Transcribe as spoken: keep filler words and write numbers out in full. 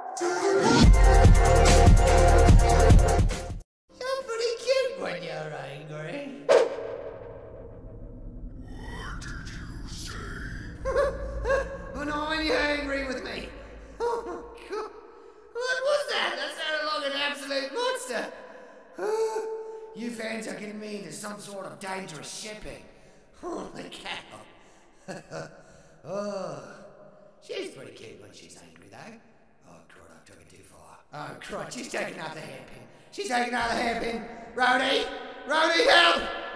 You're pretty cute when you're angry. What did you say? Oh no, when you're angry with me. Oh my god. What was that? That sounded like an absolute monster. You fans are getting me into some sort of dangerous shipping. Holy cow. Oh, she's pretty cute when she's angry though. Oh crud, I took it too far. Oh crud, she's taking out the hairpin. She's taking out the hairpin. Rhodey! Rhodey, help!